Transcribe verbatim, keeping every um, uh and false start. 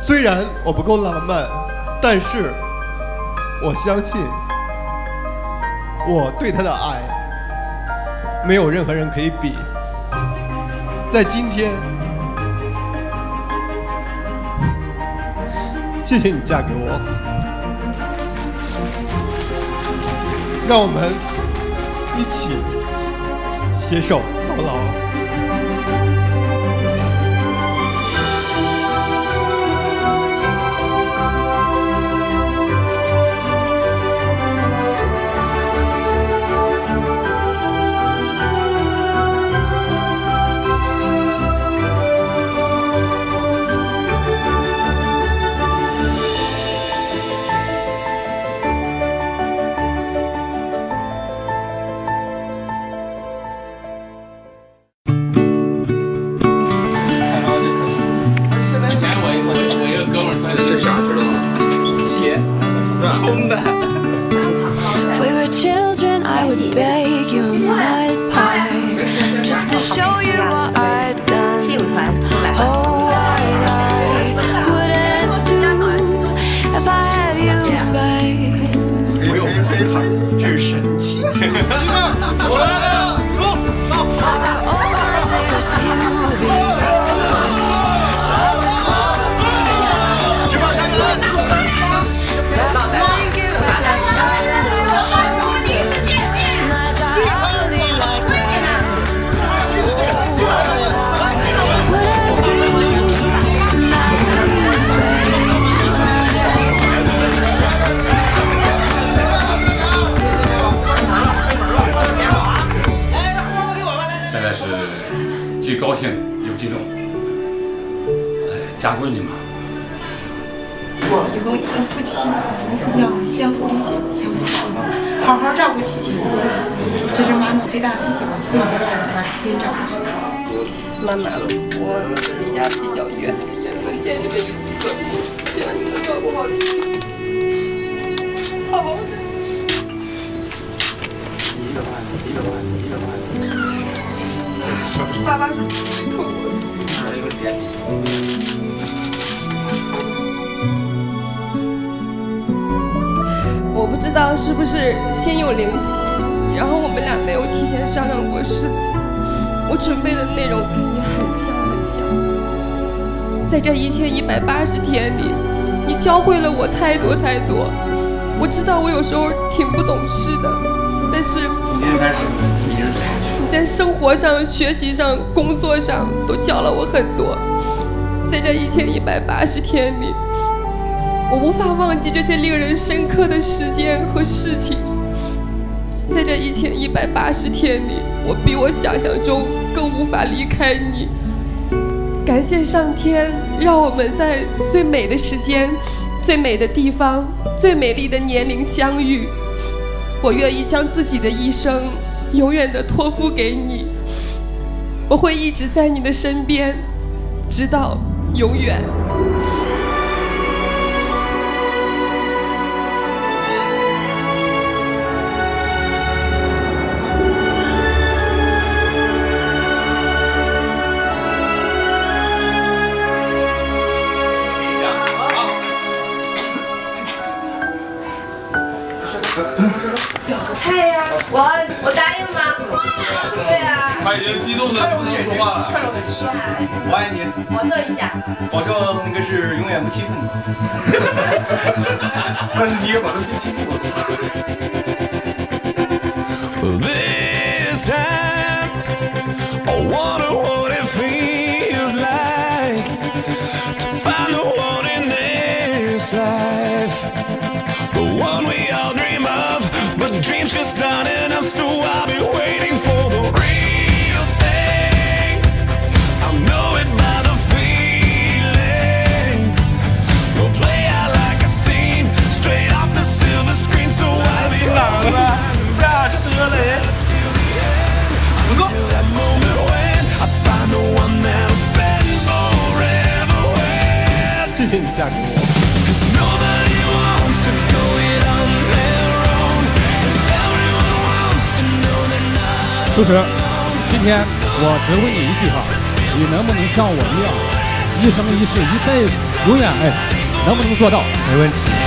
虽然我不够浪漫，但是我相信我对他的爱没有任何人可以比。在今天，谢谢你嫁给我，让我们一起携手到老。 We were children, I would bake you a mud pie just to show you what I'd done. Oh, what I wouldn't do if I had you back. 嘿嘿嘿嘿，真是神奇！我来了，走走。 现在是既高兴又激动。哎，嫁闺女嘛。 以后一对夫妻要相互理解、相互包容，好好照顾琪琪，这是妈妈最大的希望。把琪琪照顾好。 妈妈，我离家比较远，也能见你们一次，希望你们能照顾好自己。好吧。一个盘子，一个盘子，一个盘子。爸爸是最痛苦的。还有一个点滴。 我不知道是不是先有灵犀，然后我们俩没有提前商量过誓词。我准备的内容跟你很像很像。在这一千一百八十天里，你教会了我太多太多。我知道我有时候挺不懂事的，但是今天开始一直走下去。 你在生活上、学习上、工作上都教了我很多。在这一千一百八十天里。 我无法忘记这些令人深刻的时间和事情。在这一千一百八十天里，我比我想象中更无法离开你。感谢上天，让我们在最美的时间、最美的地方、最美丽的年龄相遇。我愿意将自己的一生永远地托付给你。我会一直在你的身边，直到永远。 对呀，我我答应吗？对呀。 他已经激动的不能说话了。 看着你是，我爱你。 保证一下。 保证那个是永远不欺负你。但是你也保证不欺负我。 This time, I wonder what it feels like to find the one in this life, the one we all dream of. But dreams just aren't enough, so I'll be waiting for the real thing. I'll know it by the feeling. We'll play out like a scene, straight off the silver screen, so I'll be waiting. 不错。That moment when I find the one that'll spend forever with. 谢谢你嫁给我。 'Cause nobody wants to go it on their own, and everyone wants to know they're not. 叔叔，今天我只问你一句话，你能不能像我一样， 一生一世一辈子，永远哎，能不能做到？ 没问题。